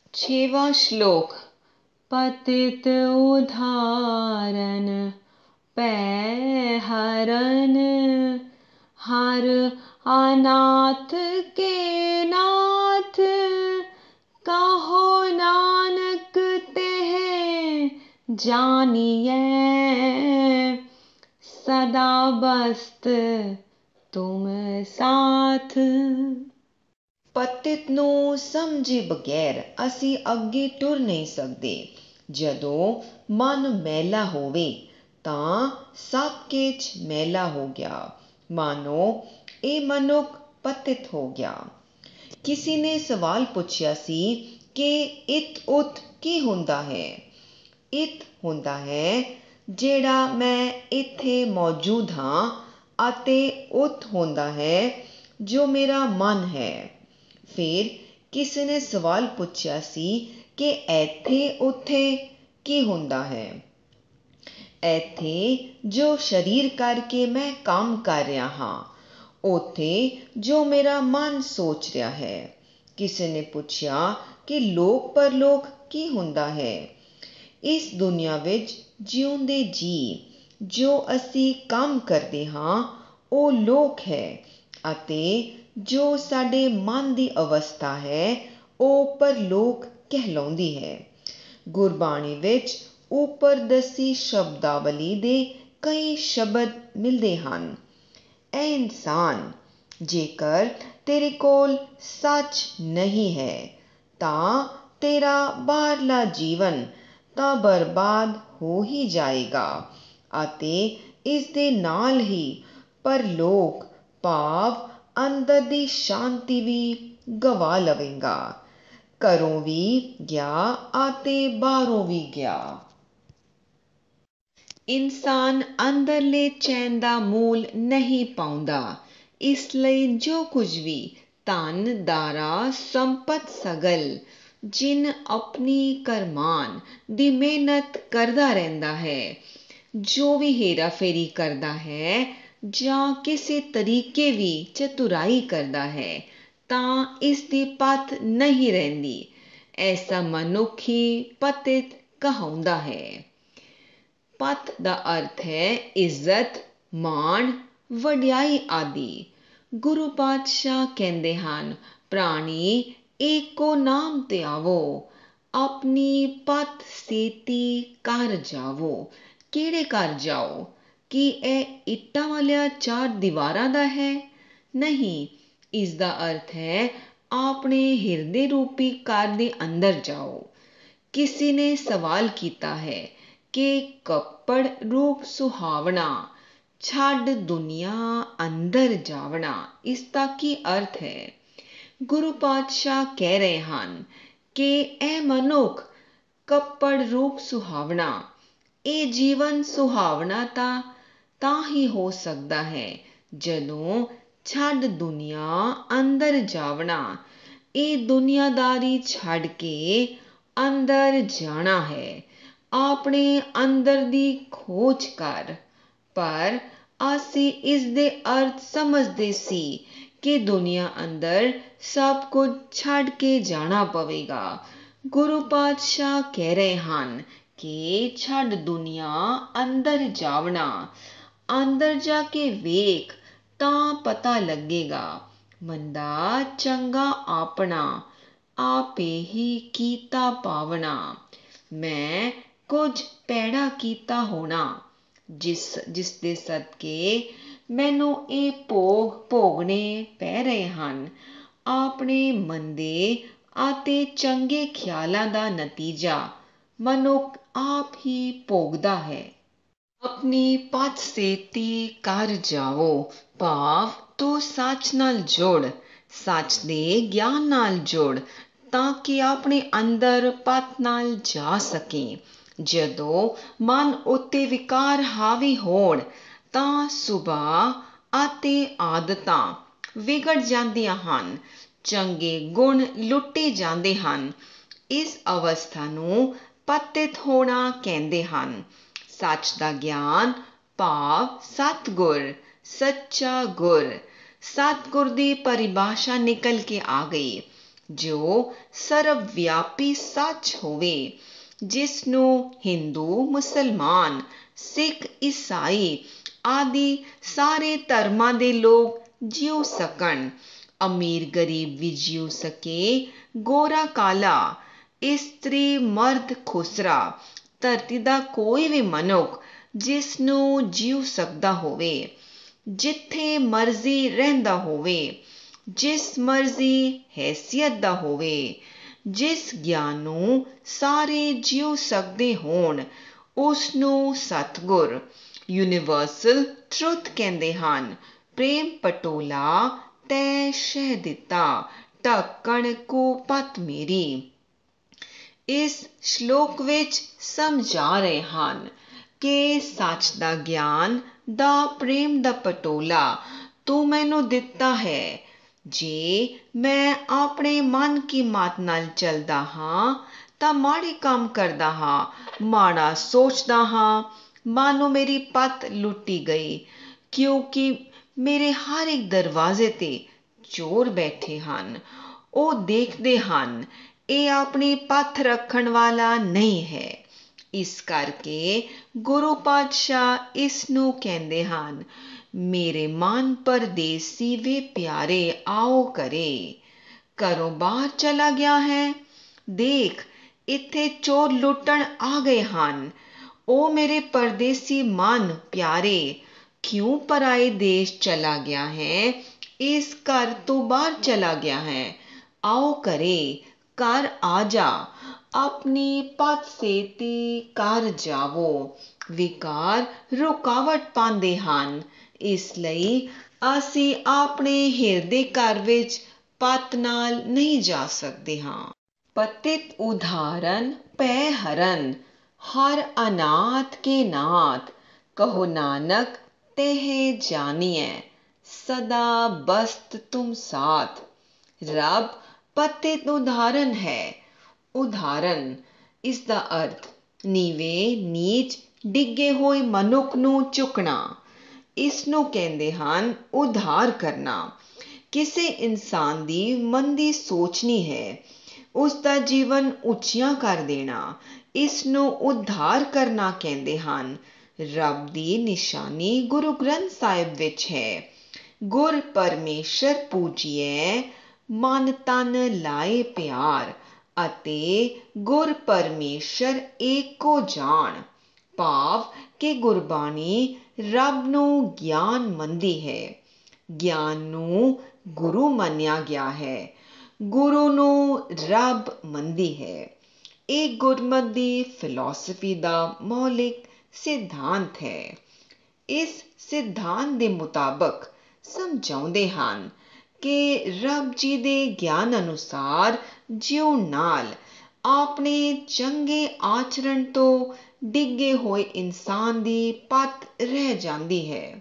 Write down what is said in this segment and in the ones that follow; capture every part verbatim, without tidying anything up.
छेवां श्लोक। पतित उद्धारन पै हरन, हर अनाथ के नाथ। कहो नानक तेह जानिए, सदा बस्त तुम साथ। ਪਤਿਤ ਨੂੰ ਸਮਝੇ ਬਗੈਰ ਅਸੀਂ ਅੱਗੇ ਟੁਰ ਨਹੀਂ ਸਕਦੇ। ਜਦੋਂ ਮਨ ਮੈਲਾ ਹੋਵੇ ਤਾਂ ਸਭ ਕੁਝ ਮੈਲਾ ਹੋ ਗਿਆ, ਮਾਨੋ ਇਹ ਮਨੁੱਖ ਪਤਿਤ ਹੋ ਗਿਆ। ਕਿਸੇ ਨੇ ਸਵਾਲ ਪੁੱਛਿਆ ਸੀ ਕਿ ਇਤ ਉਤ ਕੀ ਹੁੰਦਾ ਹੈ। ਇਤ ਹੁੰਦਾ ਹੈ ਜਿਹੜਾ ਮੈਂ ਇੱਥੇ ਮੌਜੂਦ ਹਾਂ, ਅਤੇ ਉਤ ਹੁੰਦਾ ਹੈ ਜੋ ਮੇਰਾ ਮਨ ਹੈ। ਫਿਰ ਕਿਸੇ ਨੇ ਸਵਾਲ ਪੁੱਛਿਆ ਸੀ ਕਿ ਇੱਥੇ ਉੱਥੇ ਕੀ ਹੁੰਦਾ ਹੈ। ਇੱਥੇ ਜੋ ਸਰੀਰ ਕਰਕੇ ਮੈਂ ਕੰਮ ਕਰ ਰਿਹਾ ਹਾਂ, ਉੱਥੇ ਜੋ ਮੇਰਾ ਮਨ ਸੋਚ ਰਿਹਾ ਹੈ। ਕਿਸੇ ਨੇ ਪੁੱਛਿਆ ਕਿ ਲੋਕ ਪਰਲੋਕ ਕੀ ਹੁੰਦਾ ਹੈ। ਇਸ ਦੁਨੀਆ ਵਿੱਚ ਜਿਉਂਦੇ ਜੀ ਜੋ ਅਸੀਂ ਕੰਮ ਕਰਦੇ ਹਾਂ ਉਹ ਲੋਕ ਹੈ, ਅਤੇ ਜੋ ਸਾਡੇ ਮਨ ਦੀ ਅਵਸਥਾ ਹੈ ਉਹ ਪਰਲੋਕ ਕਹਿਲਾਉਂਦੀ ਹੈ। ਗੁਰਬਾਣੀ ਵਿੱਚ ਉੱਪਰ ਦੱਸੀ ਸ਼ਬਦਾਵਲੀ ਦੇ ਕਈ ਸ਼ਬਦ ਮਿਲਦੇ ਹਨ। ਐ ਇਨਸਾਨ, ਜੇਕਰ ਤੇਰੇ ਕੋਲ ਸੱਚ ਨਹੀਂ ਹੈ ਤਾਂ ਤੇਰਾ ਬਾਹਰਲਾ ਜੀਵਨ ਤਾਂ ਬਰਬਾਦ ਹੋ ਹੀ ਜਾਏਗਾ, ਅਤੇ ਇਸ ਦੇ ਨਾਲ ਹੀ ਪਰਲੋਕ ਭਾਵ ਅੰਦਰ ਦੀ ਸ਼ਾਂਤੀ ਵੀ ਗਵਾ ਲਵੇਗਾ। ਘਰੋਂ ਵੀ ਗਿਆ ਅਤੇ ਬਾਹਰੋਂ ਵੀ ਗਿਆ। ਇਨਸਾਨ ਅੰਦਰਲੇ ਚੈਨ ਦਾ ਮੁੱਲ ਨਹੀਂ ਪਾਉਂਦਾ, ਇਸ ਲਈ ਜੋ ਕੁਝ ਵੀ ਧਨ ਦਾਰਾ ਸੰਪਤ ਸਗਲ ਜਿਨ ਆਪਣੀ ਕਰਮਾਨ ਦੀ ਮਿਹਨਤ ਕਰਦਾ ਰਹਿੰਦਾ ਹੈ, ਜੋ ਵੀ ਹੇਰਾ ਫੇਰੀ ਕਰਦਾ ਹੈ ਜਾਂ ਕਿਸੇ ਤਰੀਕੇ ਵੀ ਚਤੁਰਾਈ ਕਰਦਾ ਹੈ ਤਾਂ ਇਸ ਦੀ ਪਤ ਨਹੀਂ ਰਹਿੰਦੀ। ਐਸਾ ਮਨੁੱਖ ਹੀ ਪਤਿਤ ਕਹਾਉਂਦਾ ਹੈ। ਪਤ ਦਾ ਅਰਥ ਹੈ ਇੱਜ਼ਤ, ਮਾਣ, ਵਡਿਆਈ ਆਦਿ। ਗੁਰੂ ਪਾਤਸ਼ਾਹ ਕਹਿੰਦੇ ਹਨ, ਪ੍ਰਾਣੀ ਏਕੋ ਨਾਮ ਧਿਆਵੋ, ਆਪਣੀ ਪਤ ਸੇਤੀ ਘਰ ਜਾਵੋ। ਕਿਹੜੇ ਘਰ ਜਾਓ? ਕੀ ਇਹ ਇੱਟਾਂ ਵਾਲੀਆਂ ਚਾਰ ਦੀਵਾਰਾਂ ਦਾ ਹੈ? ਨਹੀਂ, ਇਸ ਦਾ ਅਰਥ ਹੈ ਆਪਣੇ ਹਿਰਦੇ ਰੂਪੀ ਘਰ ਦੇ ਅੰਦਰ ਜਾਓ। ਕਿਸੇ ਨੇ ਸਵਾਲ ਕੀਤਾ ਹੈ ਕਿ ਕੱਪੜ ਰੂਪ ਸੁਹਾਵਣਾ, ਛੱਡ ਦੁਨੀਆ ਅੰਦਰ ਜਾਵਣਾ, ਇਸ ਦਾ ਕੀ ਅਰਥ ਹੈ? ਗੁਰੂ ਪਾਤਸ਼ਾਹ ਕਹਿ ਰਹੇ ਹਨ ਕਿ ਇਹ ਮਨੁੱਖ ਕੱਪੜ ਰੂਪ ਸੁਹਾਵਣਾ, ਇਹ ਜੀਵਨ ਸੁਹਾਵਣਾ ਤਾਂ ਤਾਂ ਹੀ ਹੋ ਸਕਦਾ ਹੈ ਜਦੋਂ ਛੱਡ ਦੁਨੀਆ ਅੰਦਰ ਜਾਵਣਾ। ਇਹ ਦੁਨੀਆਦਾਰੀ ਛੱਡ ਕੇ ਅੰਦਰ ਜਾਣਾ ਹੈ, ਆਪਣੇ ਅੰਦਰ ਦੀ ਖੋਜ ਕਰ। ਪਰ ਅਸੀਂ ਇਸ ਦੇ ਅਰਥ ਸਮਝਦੇ ਸੀ ਕਿ ਦੁਨੀਆ ਅੰਦਰ ਸਭ ਕੁਝ ਛੱਡ ਕੇ ਜਾਣਾ ਪਵੇਗਾ। ਗੁਰੂ ਪਾਤਸ਼ਾਹ ਕਹਿ ਰਹੇ ਹਨ ਕਿ ਛੱਡ ਦੁਨੀਆ ਅੰਦਰ ਜਾਵਣਾ। ਅੰਦਰ ਜਾ ਕੇ ਵੇਖ ਤਾਂ ਪਤਾ ਲੱਗੇਗਾ, ਮੰਦਾ ਚੰਗਾ ਆਪਣਾ, ਆਪੇ ਹੀ ਕੀਤਾ ਪਾਵਣਾ। ਮੈਂ ਕੁਝ ਭੈੜਾ ਕੀਤਾ ਹੋਣਾ, ਜਿਸ ਜਿਸ ਦੇ ਸਦਕੇ ਮੈਨੂੰ ਇਹ ਭੋਗ ਭੋਗਣੇ ਪੈ ਰਹੇ ਹਨ। ਆਪਣੇ ਮੰਦੇ ਅਤੇ ਚੰਗੇ ਖਿਆਲਾਂ ਦਾ ਨਤੀਜਾ ਮਨੁੱਖ ਆਪ ਹੀ ਭੋਗਦਾ ਹੈ। ਆਪਣੀ ਪਤ ਸੇਤੀ ਘਰ ਜਾਵੋ ਭਾਵ ਤੂੰ ਸੱਚ ਨਾਲ ਜੁੜ, ਸੱਚ ਦੇ ਗਿਆਨ ਨਾਲ ਜੁੜ, ਤਾਂ ਕਿ ਆਪਣੇ ਅੰਦਰ ਪਤ ਨਾਲ ਜਾ ਸਕੇ। ਜਦੋਂ ਮਨ ਉੱਤੇ ਵਿਕਾਰ ਹਾਵੀ ਹੋਣ ਤਾਂ ਸੁਭਾਅ ਅਤੇ ਆਦਤਾਂ ਵਿਗੜ ਜਾਂਦੀਆਂ ਹਨ, ਚੰਗੇ ਗੁਣ ਲੁੱਟੇ ਜਾਂਦੇ ਹਨ। ਇਸ ਅਵਸਥਾ ਨੂੰ ਪਤਿਤ ਹੋਣਾ ਕਹਿੰਦੇ ਹਨ। ਸੱਚ ਦਾ ਗਿਆਨ ਭਾਵ ਸਤਿਗੁਰ, ਸੱਚਾ ਗੁਰ। ਸਤਿਗੁਰ ਦੀ ਪਰਿਭਾਸ਼ਾ ਨਿਕਲ ਕੇ ਆ ਗਈ। ਜੋ ਸਰਵਵਿਆਪੀ ਸੱਚ ਹੋਵੇ, ਜਿਸ ਨੂੰ ਹਿੰਦੂ, ਮੁਸਲਮਾਨ, ਸਿੱਖ, ਈਸਾਈ ਆਦਿ ਸਾਰੇ ਧਰਮਾਂ ਦੇ ਲੋਕ ਜਿਉ ਸਕਣ। ਅਮੀਰ ਗਰੀਬ ਵੀ ਜਿਉ ਸਕੇ, ਗੋਰਾ ਕਾਲਾ, ਇਸਤਰੀ ਮਰਦ ਖੁਸਰਾ, ਧਰਤੀ ਦਾ ਕੋਈ ਵੀ ਮਨੁੱਖ ਜਿਸ ਨੂੰ ਜਿਉ ਸਕਦਾ ਹੋਵੇ, ਜਿੱਥੇ ਮਰਜ਼ੀ ਰਹਿੰਦਾ ਹੋਵੇ, ਜਿਸ ਮਰਜ਼ੀ ਹੈਸੀਅਤ ਦਾ ਹੋਵੇ, ਜਿਸ ਗਿਆਨ ਨੂੰ ਸਾਰੇ ਜਿਉ ਸਕਦੇ ਹੋਣ, ਉਸ ਨੂੰ ਸਤਿਗੁਰ ਯੂਨੀਵਰਸਲ ਟਰੁੱਥ ਕਹਿੰਦੇ ਹਨ। ਪ੍ਰੇਮ ਪਟੋਲਾ ਤੈ ਸ਼ਹਿ ਦਿੱਤਾ, ਢੱਕਣ ਕੋ ਪਤ ਮੇਰੀ। ਇਸ ਸ਼ਲੋਕ ਵਿੱਚ ਸਮਝਾ ਰਹੇ ਹਨ ਕਿ ਸੱਚ ਦਾ ਗਿਆਨ ਦਾ ਪ੍ਰੇਮ ਦਾ ਪਟੋਲਾ ਤੂੰ ਮੈਨੂੰ ਦਿੱਤਾ ਹੈ। ਜੇ ਮੈਂ ਆਪਣੇ ਮਨ ਕੀ ਮਤ ਨਾਲ ਚੱਲਦਾ ਹਾਂ ਤਾਂ ਮਾੜੇ ਕੰਮ ਕਰਦਾ ਹਾਂ, ਮਾੜਾ ਸੋਚਦਾ ਹਾਂ, ਮਾਨੋ ਮੇਰੀ ਪਤ ਲੁੱਟੀ ਗਈ, ਕਿਉਂਕਿ ਮੇਰੇ ਹਰ ਇੱਕ ਦਰਵਾਜ਼ੇ ਤੇ ਚੋਰ ਬੈਠੇ ਹਨ। ਉਹ ਦੇਖਦੇ ਹਨ ਇਹ ਆਪਣੀ ਪੱਥ ਰੱਖਣ ਵਾਲਾ ਨਹੀਂ ਹੈ। ਇਸ ਕਰਕੇ ਗੁਰੂ ਪਾਤਸ਼ਾਹ ਇਸ ਨੂੰ ਕਹਿੰਦੇ ਹਨ, ਮੇਰੇ ਮਨ ਪਰਦੇਸੀ ਵੇ ਪਿਆਰੇ ਆਓ ਘਰੇ। ਘਰੋਂ ਬਾਹਰ ਚਲਾ ਗਿਆ ਹੈ, ਦੇਖ ਇੱਥੇ ਚੋਰ ਲੁੱਟਣ ਆ ਗਏ ਹਨ। ਉਹ ਮੇਰੇ ਪਰਦੇਸੀ ਮਨ ਪਿਆਰੇ ਕਿਉਂ ਪਰਾਏ ਦੇਸ਼ ਚਲਾ ਗਿਆ ਹੈ, ਇਸ ਘਰ ਤੋਂ ਬਾਹਰ ਚਲਾ ਗਿਆ ਹੈ। ਆਓ ਘਰੇ, ਘਰ ਆ ਜਾ, ਆਪਣੀ ਪਤ ਸੇਤੀ ਕਰ ਜਾਵੋ। ਵਿਕਾਰ ਰੁਕਾਵਟ ਪਾਉਂਦੇ ਹਨ, ਇਸ ਲਈ ਅਸੀਂ ਆਪਣੇ ਹਿਰਦੇ ਘਰ ਵਿੱਚ ਪਤ ਨਾਲ ਨਹੀਂ ਜਾ ਸਕਦੇ ਹਾਂ। ਪਤਿਤ ਉਦਾਹਰਨ ਭੈ ਹਰਨ, ਹਰ ਅਨਾਥ ਕੇ ਨਾਥ, ਕਹੋ ਨਾਨਕ ਤਹਿ ਜਾਨੀਐ, ਸਦਾ ਬਸਤ ਤੁਮ ਸਾਥ। ਰੱਬ ਪਤਿਤ ਉਦਾਹਰਨ ਹੈ। ਉਦਾਹਰਨ ਇਸ ਦਾ ਅਰਥ ਨੀਵੇਂ, ਨੀਚ, ਡਿੱਗੇ ਹੋਏ ਮਨੁੱਖ ਨੂੰ ਚੁੱਕਣਾ। ਇਸ ਨੂੰ ਕਹਿੰਦੇ ਹਨ ਉਧਾਰ ਕਰਨਾ। ਕਿਸੇ ਇਨਸਾਨ ਦੀ ਮੰਦੀ ਸੋਚਣੀ ਹੈ, ਉਸ ਦਾ ਜੀਵਨ ਉੱਚਿਆਂ ਕਰ ਦੇਣਾ, ਇਸ ਨੂੰ ਉਧਾਰ ਕਰਨਾ ਕਹਿੰਦੇ ਹਨ। ਰੱਬ ਦੀ ਨਿਸ਼ਾਨੀ ਗੁਰੂ ਗ੍ਰੰਥ ਸਾਹਿਬ ਵਿੱਚ ਹੈ, ਗੁਰ ਪਰਮੇਸ਼ਰ ਪੂਜੀਐ, ਮਨ ਤਨ ਲਾਏ ਪਿਆਰ, ਅਤੇ ਗੁਰ ਪਰਮੇਸ਼ਰ ਏਕੋ ਜਾਣ। ਭਾਵ ਕਿ ਗੁਰਬਾਣੀ ਰੱਬ ਨੂੰ ਗਿਆਨ ਮੰਨਦੀ ਹੈ। ਗਿਆਨ ਨੂੰ ਗੁਰੂ ਮੰਨਿਆ ਗਿਆ ਹੈ, ਗੁਰੂ ਨੂੰ ਰੱਬ ਮੰਨਦੀ ਹੈ। ਇਹ ਗੁਰਮਤਿ ਦੀ ਫਿਲਾਸਫੀ ਦਾ ਮੌਲਿਕ ਸਿਧਾਂਤ ਹੈ। ਇਸ ਸਿਧਾਂਤ ਦੇ ਮੁਤਾਬਕ ਸਮਝਾਉਂਦੇ ਹਨ ਕਿ ਰੱਬ ਜੀ ਦੇ ਗਿਆਨ ਅਨੁਸਾਰ ਜਿਉਣ ਨਾਲ ਆਪਣੇ ਚੰਗੇ ਆਚਰਣ ਤੋਂ ਡਿੱਗੇ ਹੋਏ ਇਨਸਾਨ ਦੀ ਪਤ ਰਹਿ ਜਾਂਦੀ ਹੈ।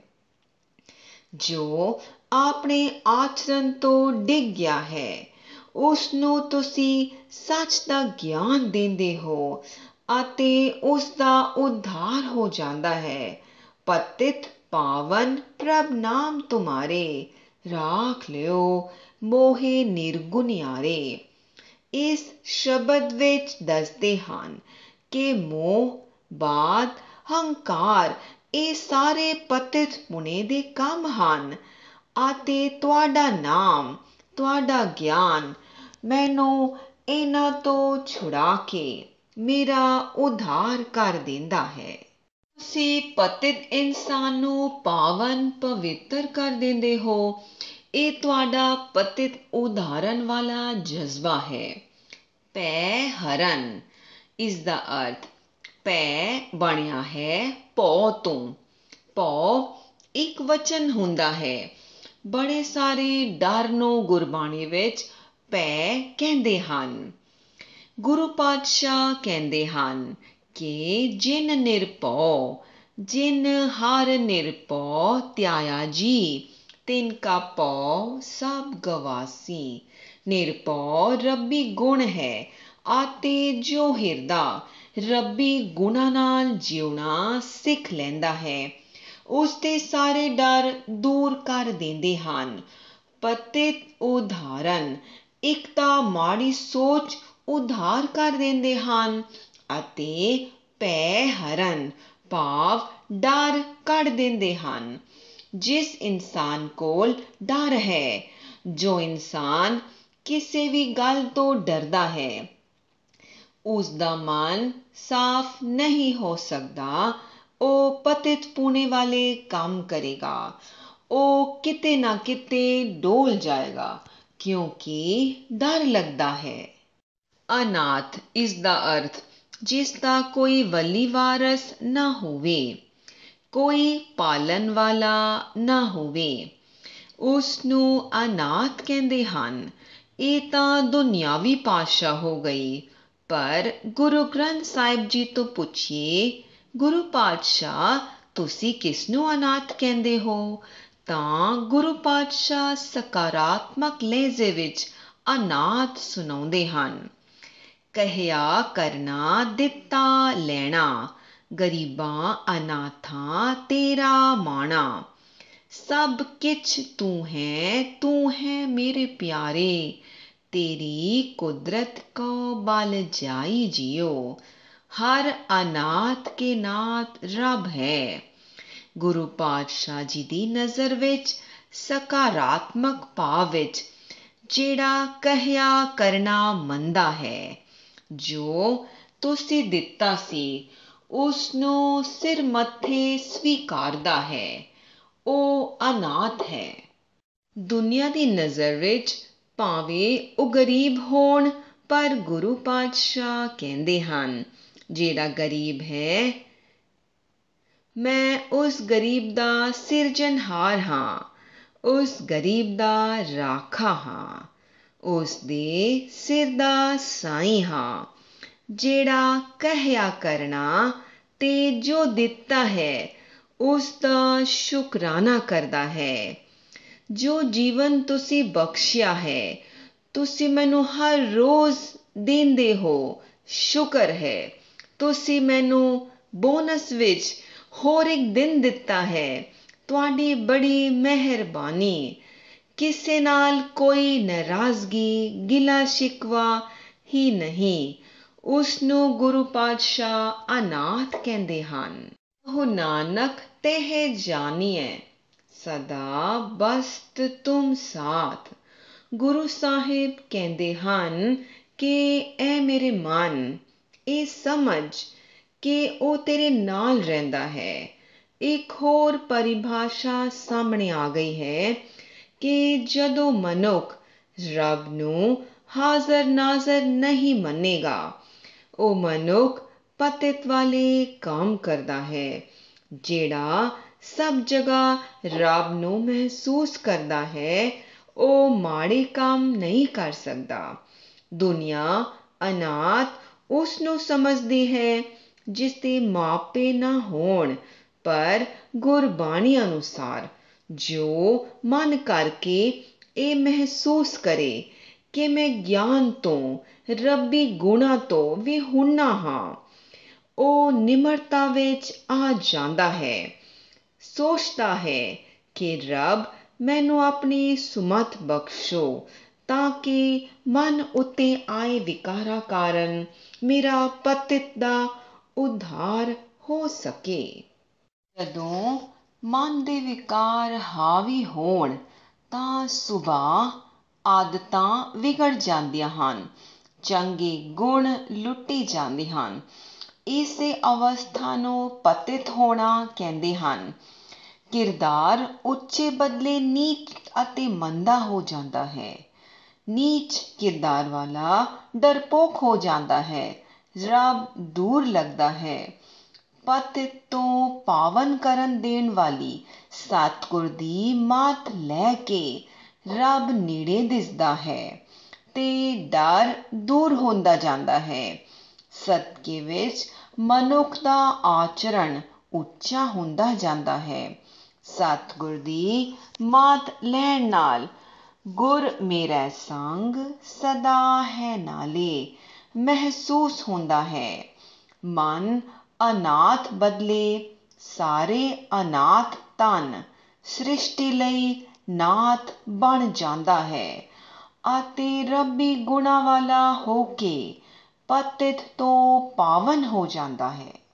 ਜੋ ਆਪਣੇ ਆਚਰਣ ਤੋਂ ਡਿੱਗ ਗਿਆ ਹੈ, ਉਸ ਨੂੰ ਤੁਸੀਂ ਸੱਚ ਦਾ ਗਿਆਨ ਦਿੰਦੇ ਹੋ ਅਤੇ ਉਸ ਦਾ ਉਧਾਰ ਹੋ ਜਾਂਦਾ ਹੈ। ਪਤਿਤ ਪਾਵਨ ਪ੍ਰਭ ਨਾਮ ਤੁਮਾਰੇ, ਰਾਖ ਲਿਓ ਮੋਹੇ ਨਿਰਗੁਣਿਆਰੇ। ਇਸ ਸ਼ਬਦ ਵਿੱਚ ਦੱਸਦੇ ਹਨ ਕਿ ਮੋਹ, ਬਾਦ, ਹੰਕਾਰ ਇਹ ਸਾਰੇ ਪਤਿਤ ਪੁਣੇ ਦੇ ਕੰਮ ਹਨ ਅਤੇ ਤੁਹਾਡਾ ਨਾਮ, ਤੁਹਾਡਾ ਗਿਆਨ ਮੈਨੂੰ ਇਹਨਾਂ ਤੋਂ ਛੁਡਾ ਕੇ ਮੇਰਾ ਉਧਾਰ ਕਰ ਦਿੰਦਾ ਹੈ। ਤੁਸੀਂ ਪਤਿਤ ਇਨਸਾਨ ਨੂੰ ਪਾਵਨ, ਪਵਿੱਤਰ ਕਰ ਦਿੰਦੇ ਹੋ। ਇਹ ਤੁਹਾਡਾ ਪਤਿਤ ਉਧਾਰਨ ਵਾਲਾ ਜਜ਼ਬਾ ਹੈ। ਭੈ ਹਰਨ ਇਸ ਦਾ ਅਰਥ ਭੈ ਬਣਿਆ ਹੈ ਭਉ ਤੋਂ। ਭਉ ਇੱਕ ਵਚਨ ਹੁੰਦਾ ਹੈ। ਬੜੇ ਸਾਰੇ ਡਰ ਨੂੰ ਗੁਰਬਾਣੀ ਵਿੱਚ ਭੈ ਕਹਿੰਦੇ ਹਨ। ਗੁਰੂ ਪਾਤਸ਼ਾਹ ਕਹਿੰਦੇ ਹਨ ਕਿ ਜਿਨ ਨਿਰਭਉ, ਜਿਨ ਹਰ ਨਿਰਭਉ ਧਿਆਇਆ ਜੀ, ਤਿਨ ਕਾ ਭਉ ਸਭ ਗਵਾਸੀ। ਨਿਰਭਉ ਰੱਬੀ ਗੁਣ ਹੈ ਅਤੇ ਜੋ ਹਿਰਦਾ ਰੱਬੀ ਗੁਣਾਂ ਨਾਲ ਜਿਉਣਾ ਸਿੱਖ ਲੈਂਦਾ ਹੈ, ਉਸ ਦੇ ਸਾਰੇ ਡਰ ਦੂਰ ਕਰ ਦਿੰਦੇ ਹਨ। ਪਤਿਤ ਉਦਾਹਰਨ ਇੱਕ ਤਾਂ ਮਾੜੀ ਸੋਚ ਉਧਾਰ ਕਰ ਦਿੰਦੇ ਹਨ ਅਤੇ ਭੈ ਹਰਨ ਭਾਵ ਡਰ ਕੱਢ ਦਿੰਦੇ ਹਨ। ਜਿਸ ਇਨਸਾਨ ਕੋਲ ਡਰ ਹੈ, ਜੋ ਇਨਸਾਨ ਕਿਸੇ ਵੀ ਗੱਲ ਤੋਂ ਡਰਦਾ ਹੈ, ਉਸ ਦਾ ਮਨ ਸਾਫ਼ ਨਹੀਂ ਹੋ ਸਕਦਾ। ਉਹ ਪਤਿਤ ਪੁਣੇ ਵਾਲੇ ਕੰਮ ਕਰੇਗਾ, ਉਹ ਕਿਤੇ ਨਾ ਕਿਤੇ ਡੋਲ ਜਾਏਗਾ, ਕਿਉਂਕਿ ਡਰ ਲੱਗਦਾ ਹੈ। ਅਨਾਥ ਇਸ ਦਾ ਅਰਥ ਜਿਸ ਦਾ ਕੋਈ ਵਲੀ ਵਾਰਸ ਨਾ ਹੋਵੇ, ਕੋਈ ਪਾਲਣ ਵਾਲਾ ਨਾ ਹੋਵੇ, ਉਸ ਨੂੰ ਅਨਾਥ ਕਹਿੰਦੇ ਹਨ। ਇਹ ਤਾਂ ਦੁਨਿਆਵੀ ਭਾਸ਼ਾ ਹੋ ਗਈ, ਪਰ ਗੁਰੂ ਗ੍ਰੰਥ ਸਾਹਿਬ ਜੀ ਤੋਂ ਪੁੱਛੀਏ, ਗੁਰੂ ਪਾਤਸ਼ਾਹ ਤੁਸੀਂ ਕਿਸ ਨੂੰ ਅਨਾਥ ਕਹਿੰਦੇ ਹੋ, ਤਾਂ ਗੁਰੂ ਪਾਤਸ਼ਾਹ ਸਕਾਰਾਤਮਕ ਲਹਿਜ਼ੇ ਵਿੱਚ ਅਨਾਥ ਸੁਣਾਉਂਦੇ ਹਨ। ਕਹਿਆ ਕਰਨਾ ਦਿੱਤਾ ਲੈਣਾ, ਗਰੀਬਾਂ ਅਨਾਥਾਂ ਤੇਰਾ ਮਾਣਾ। ਸਭ ਕਿਛ ਤੂੰ ਹੈ, ਤੂੰ ਹੈ ਮੇਰੇ ਪਿਆਰੇ, ਤੇਰੀ ਕੁਦਰਤ ਕੋ ਬਲ ਜਾਈ ਜਿਉ। ਹਰ ਅਨਾਥ ਕੇ ਨਾਥ ਰੱਬ ਹੈ। ਗੁਰੂ ਪਾਤਸ਼ਾਹ ਜੀ ਦੀ ਨਜ਼ਰ ਵਿੱਚ ਸਕਾਰਾਤਮਕ ਭਾਵ ਵਿੱਚ ਜਿਹੜਾ ਕਹਿਆ ਕਰਨਾ ਮੰਨਦਾ ਹੈ, ਜੋ ਤੁਸੀਂ ਦਿੱਤਾ ਸੀ ਉਸ ਨੂੰ ਸਿਰ ਮੱਥੇ ਸਵੀਕਾਰਦਾ ਹੈ, ਉਹ ਅਨਾਥ ਹੈ। ਦੁਨੀਆ ਦੀ ਨਜ਼ਰ ਵਿੱਚ ਭਾਵੇਂ ਉਹ ਗਰੀਬ ਹੋਣ, ਪਰ ਗੁਰੂ ਪਾਤਸ਼ਾਹ ਕਹਿੰਦੇ ਹਨ, ਜਿਹੜਾ ਗਰੀਬ ਹੈ, ਮੈਂ ਉਸ ਗਰੀਬ ਦਾ ਸਿਰਜਣਹਾਰ ਹਾਂ, ਉਸ ਗਰੀਬ ਦਾ ਰਾਖਾ ਹਾਂ, ਉਸ ਦੇ ਸਿਰ ਦਾ ਸਾਈਂ ਹਾਂ। ਜਿਹੜਾ ਕਹਿਆ ਕਰਨਾ ਤੇ ਜੋ ਦਿੱਤਾ ਹੈ ਉਸ ਦਾ ਸ਼ੁਕਰਾਨਾ ਕਰਦਾ ਹੈ। ਜੋ ਜੀਵਨ ਤੁਸੀਂ ਬਖਸ਼ਿਆ ਹੈ, ਤੁਸੀਂ ਮੈਨੂੰ ਹਰ ਰੋਜ਼ ਦਿੰਦੇ ਹੋ, ਸ਼ੁਕਰ ਹੈ। ਤੁਸੀਂ ਮੈਨੂੰ ਬੋਨਸ ਵਿੱਚ ਹੋਰ ਇੱਕ ਦਿਨ ਦਿੱਤਾ ਹੈ, ਤੁਹਾਡੀ ਬੜੀ ਮਿਹਰਬਾਨੀ। ਕਿਸੇ ਨਾਲ ਕੋਈ ਨਾਰਾਜ਼ਗੀ ਗਿਲਾ ਸ਼ਿਕਵਾ ਹੀ ਨਹੀਂ। ਉਸ ਨੂੰ ਗੁਰੂ ਪਾਤਸ਼ਾਹ ਅਨਾਥ ਕਹਿੰਦੇ ਹਨ। ਉਹ ਨਾਨਕ ਤਹਿ ਜਾਨੀਐ ਸਦਾ ਬਸਤ ਤੁਮ ਸਾਥ। ਗੁਰੂ ਸਾਹਿਬ ਕਹਿੰਦੇ ਹਨ ਕਿ ਐ ਮੇਰੇ ਮਨ, ਇਹ ਸਮਝ ਕਿ ਉਹ ਤੇਰੇ ਨਾਲ ਰਹਿੰਦਾ ਹੈ। ਇੱਕ ਹੋਰ ਪਰਿਭਾਸ਼ਾ ਸਾਹਮਣੇ ਆ ਗਈ ਹੈ ਕਿ ਜਦੋਂ ਮਨੁੱਖ ਰੱਬ ਨੂੰ ਹਾਜ਼ਰ ਨਾਜ਼ਰ ਨਹੀਂ ਮੰਨੇਗਾ, ਉਹ ਮਨੁੱਖ ਪਤਿਤ ਵਾਲੇ ਕੰਮ ਕਰਦਾ ਹੈ। ਜਿਹੜਾ ਸਭ ਜਗ੍ਹਾ ਰੱਬ ਨੂੰ ਮਹਿਸੂਸ ਕਰਦਾ ਹੈ, ਉਹ ਮਾੜੇ ਕੰਮ ਨਹੀਂ ਕਰ ਸਕਦਾ। ਦੁਨੀਆ ਅਨਾਥ ਉਸ ਨੂੰ ਸਮਝਦੀ ਹੈ ਜਿਸ ਦੇ ਮਾਪੇ ਨਾ ਹੋਣ, ਪਰ ਗੁਰਬਾਣੀ ਅਨੁਸਾਰ ਜੋ ਮਨ ਕਰਕੇ ਇਹ ਮਹਿਸੂਸ ਕਰੇ ਕਿ ਮੈਂ ਗਿਆਨ ਤੋਂ, ਰੱਬੀ ਗੁਣਾਂ ਤੋਂ ਵਿਹੂਣਾ ਹਾਂ, ਉਹ ਨਿਮਰਤਾ ਵਿੱਚ ਆ ਜਾਂਦਾ ਹੈ, ਸੋਚਦਾ ਹੈ ਕਿ ਰੱਬ ਮੈਨੂੰ ਆਪਣੀ ਸੁਮਤ ਬਖਸ਼ੋ, ਤਾਂ ਕਿ ਮਨ ਉੱਤੇ ਆਏ ਵਿਕਾਰਾਂ ਕਾਰਨ ਮੇਰਾ ਪਤਿਤ ਦਾ ਉਧਾਰ ਹੋ ਸਕੇ। ਜਦੋਂ ਮਨ ਦੇ ਵਿਕਾਰ ਹਾਵੀ ਹੋਣ ਤਾਂ ਸੁਭਾਅ, ਆਦਤਾਂ ਵਿਗੜ ਜਾਂਦੀਆਂ ਹਨ, ਚੰਗੇ ਗੁਣ ਲੁੱਟੇ ਜਾਂਦੇ ਹਨ। ਇਸੇ ਅਵਸਥਾ ਨੂੰ ਪਤਿਤ ਹੋਣਾ ਕਹਿੰਦੇ ਹਨ। ਕਿਰਦਾਰ ਉੱਚੇ ਬਦਲੇ ਨੀਚ ਅਤੇ ਮੰਦਾ ਹੋ ਜਾਂਦਾ ਹੈ। ਨੀਚ ਕਿਰਦਾਰ ਵਾਲਾ ਡਰਪੋਕ ਹੋ ਜਾਂਦਾ ਹੈ, ਰੱਬ ਦੂਰ ਲੱਗਦਾ ਹੈ। ਪਤਿਤ ਤੋਂ ਪਾਵਨ ਕਰਨ ਦੇਣ ਵਾਲੀ ਸਤਿਗੁਰ ਦੀ ਮਾਤ ਲੈ ਕੇ ਰੱਬ ਨੇੜੇ ਦਿਸਦਾ ਹੈ ਤੇ ਡਰ ਦੂਰ ਹੁੰਦਾ ਜਾਂਦਾ ਹੈ। ਸਦਕੇ ਵਿੱਚ ਮਨੁੱਖ ਦਾ ਆਚਰਣ ਉੱਚਾ ਹੁੰਦਾ ਜਾਂਦਾ ਹੈ। ਸਤਿਗੁਰ ਦੀ ਮਾਤ ਲੈਣ ਨਾਲ ਗੁਰ ਮੇਰਾ ਸੰਗ ਸਦਾ ਹੈ ਨਾਲੇ ਮਹਿਸੂਸ ਹੁੰਦਾ ਹੈ। ਮਨ ਅਨਾਥ ਬਦਲੇ ਸਾਰੇ ਅਨਾਥ ਤਨ ਸ੍ਰਿਸ਼ਟੀ ਲਈ ਨਾਥ ਬਣ ਜਾਂਦਾ ਹੈ। ਅਤੇ ਰੱਬੀ ਗੁਣਾਂ ਵਾਲਾ ਹੋ ਕੇ ਪਤਿਤ ਤੋਂ ਪਾਵਨ ਹੋ ਜਾਂਦਾ ਹੈ।